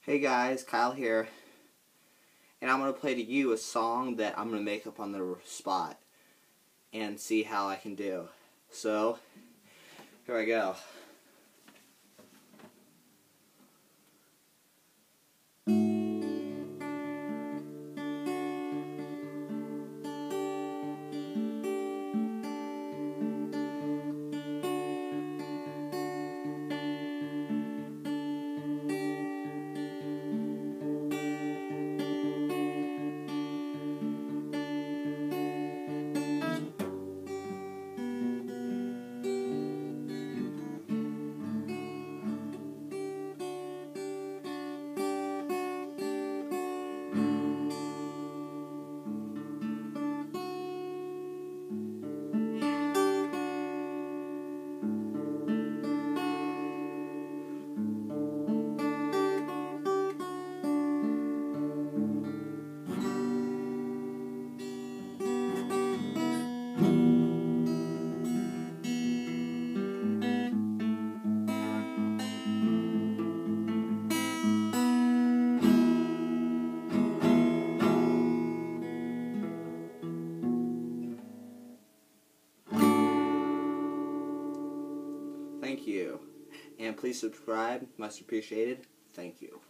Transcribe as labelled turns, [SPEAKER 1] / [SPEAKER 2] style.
[SPEAKER 1] Hey guys, Kyle here, and I'm going to play to you a song that I'm going to make up on the spot and see how I can do. So, here I go. Thank you. And please subscribe, much appreciated. Thank you.